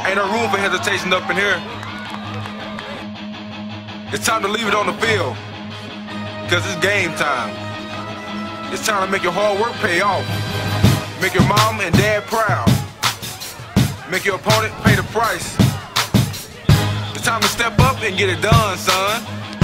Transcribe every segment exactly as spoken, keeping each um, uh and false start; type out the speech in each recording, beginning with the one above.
Ain't no room for hesitation up in here. It's time to leave it on the field, cause it's game time. It's time to make your hard work pay off. Make your mom and dad proud. Make your opponent pay the price. It's time to step up and get it done, son.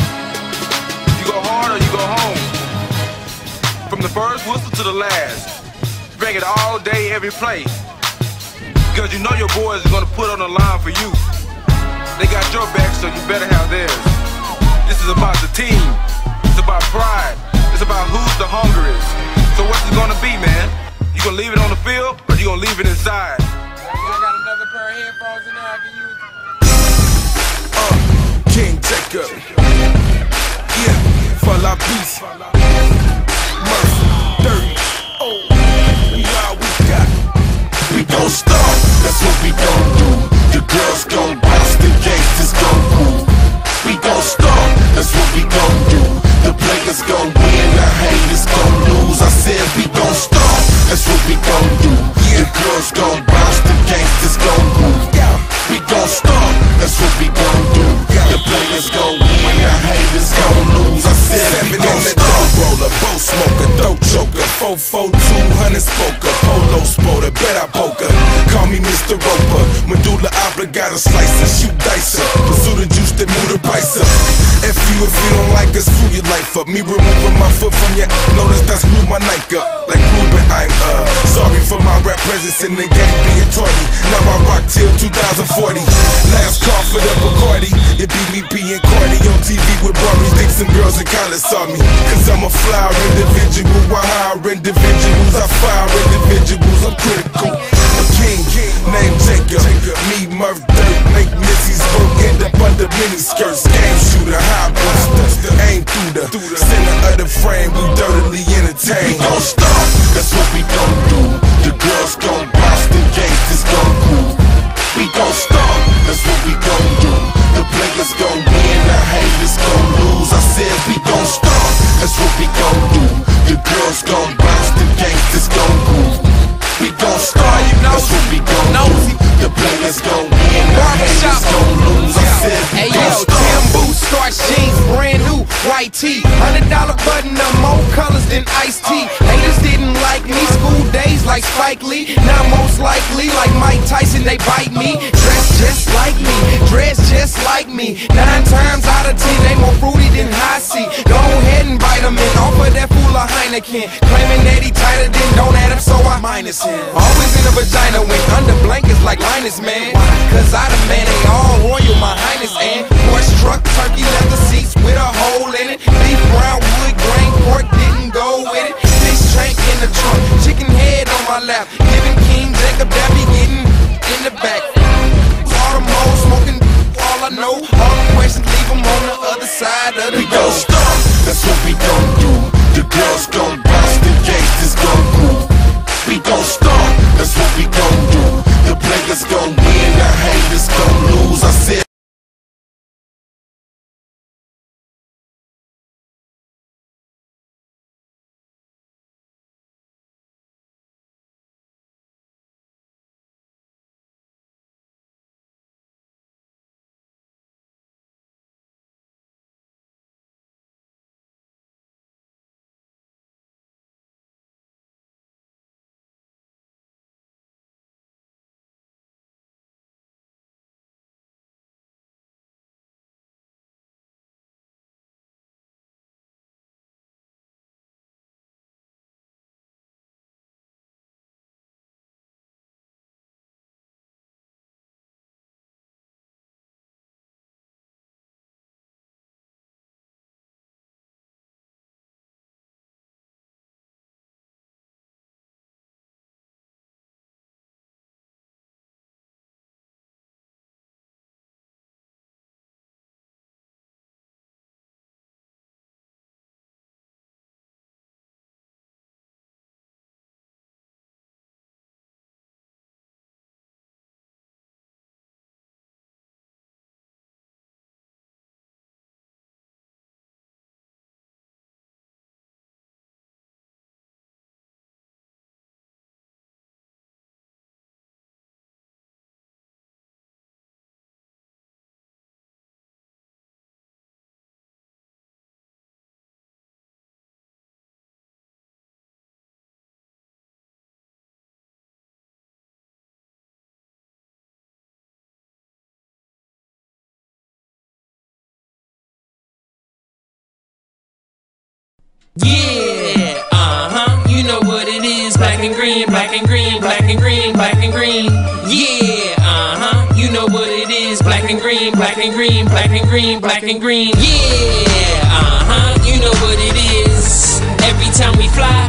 You go hard or you go home. From the first whistle to the last. Bring it all day, every play. Because you know your boys are gonna put on the line for you. They got your back, so you better have theirs. This is about the team. It's about pride. It's about who's the hungriest. So what's it gonna be, man? You gonna leave it on the field, or you gonna leave it inside? I got another pair of headphones in there I can use. Uh, King Jacob. Yeah, for la peace. Mercy, dirty. Oh, we all we got. We gon' start, that's what we gon' do. The girls gon' bounce, the gangsters gon' move. We gon' start, that's what we gon' do. The players gon' win, the haters gon' lose. I said we gon' start, that's what we gon' do. The girls gon' bounce, the gangsters gon' move. We gon' start, that's what we gon' do. The players gon' win, the haters gon' lose. I said we gon' start. Roller, boat smoker, throat choker, four four two hundred spoker, polo spotter, bet I poker. Call me Mister Roper, medulla oblongata slicer, shoot dicer, pursue the juice that move the price up. F you if you don't like us, screw your life up. Me removing my foot from your notice, that's screw my Nike up. Like Ruben, I'm uh sorry for my rap presence in the game being tardy. Now I rock till two thousand forty. Last call for the Bacardi. It be me being Cardi on T V with Barbies. Think some girls in college saw me, cause I'm a flower individual. I hire individuals, I fire individuals. I'm critical. A king, named Jacob. Me, Murph, Dirt, make Missy's work end up under mini skirts. Game shooter, high buster, aim through the center of the frame. We dirtily entertain. We gon' start, that's what we gon' do. The girls gon' bounce, the gangsters gon' move. We gon' start, that's what we gon' do. The players gon' win, the haters gon' lose. I said we gon' start, that's what we gon' do. The girls gon' bounce, the gangsters gon' move. We gon' start, that's what we gon' do. The players gon' win, the haters gon' lose. I said we Hey gon' yo, start. Tim boots, starch jeans, brand new, white tee, hundred dollar button up, more colors than iced tea. Haters didn't like me, school days like Spike Lee. Now most likely, like Mike Tyson, they bite me. Dress just like me, dress just like me. Nine times out of ten, they more fruity than high C. Go ahead and bite them in, offer that fool a Heineken. Claiming that he tighter than don't add him, so I minus him. Always in a vagina when under blankets like Linus, man. Cause I the man, they all royal, my highness. And Porsche truck, turkey leather seats with a hole in it. Beef, brown wood, grain, pork didn't go with it. Fish tank in the trunk, chicken head on my lap. Giving King Jacob that be getting in the back. All the mold, smoking, all I know. All the questions, leave them on the other side of the We gon' door. start, that's what we gon' do. The girls gon' bounce, the gangsters gon' move. We gon' start, that's what we gon' do. The players gon' win, the haters gon' lose. I said Yeah, uh-huh, you know what it is. Black and green, black and green, black and green, black and green. Yeah, uh-huh, you know what it is. Black and green, black and green, black and green, black and green. Yeah, uh-huh, you know what it is. Every time we fly